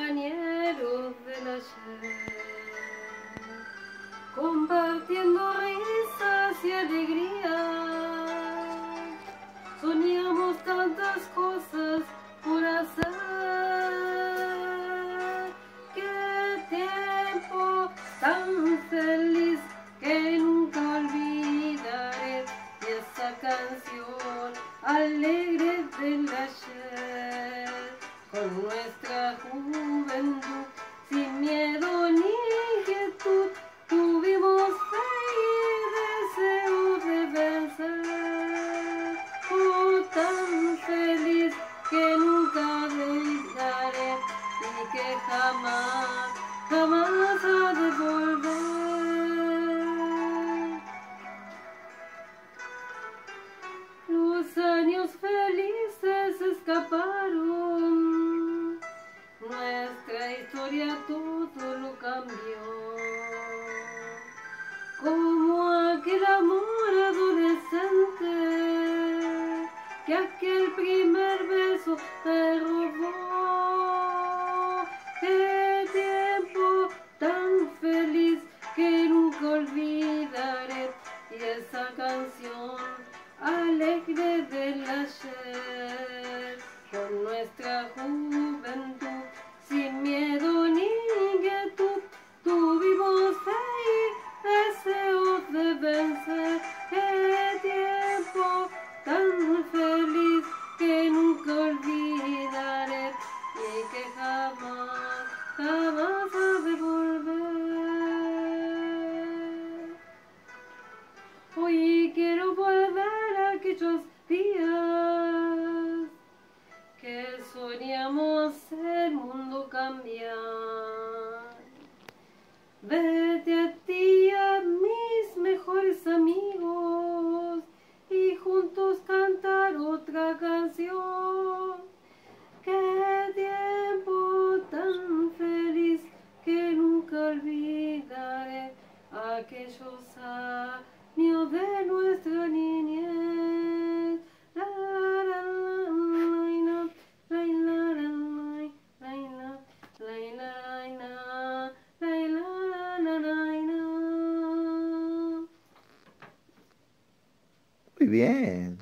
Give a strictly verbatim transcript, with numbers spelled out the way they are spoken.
compañeros del ayer, compartiendo risas y alegrías. Soñamos tantas cosas por hacer. Qué tiempo tan feliz que nunca olvidaré. Y esa canción alegre del ayer, con nuestra juventud, sin miedo ni inquietud, tuvimos fe y deseo de vencer. Oh, tan feliz que nunca olvidaré y que jamás, jamás ha de volver. Los años felices escaparon, nuestra historia todo lo cambió. Como aquel amor adolescente que aquel primer beso te robó. Qué tiempo tan feliz que nunca olvidaré. Y esa canción alegre del ayer, con nuestra juventud, sin miedo ni inquietud, tuvimos fe y deseo de vencer. Qué tiempo tan feliz que nunca olvidaré y que jamás, jamás ha de volver. Hoy quiero volver a aquellos días que soñamos el mundo cambiar. Vete a ti, a mis mejores amigos, y juntos cantar otra canción. Qué tiempo tan feliz que nunca olvidaré, aquellos años de nuestra niñez. La, la, la, la, la, la, la, la, la, la, la. Muy bien.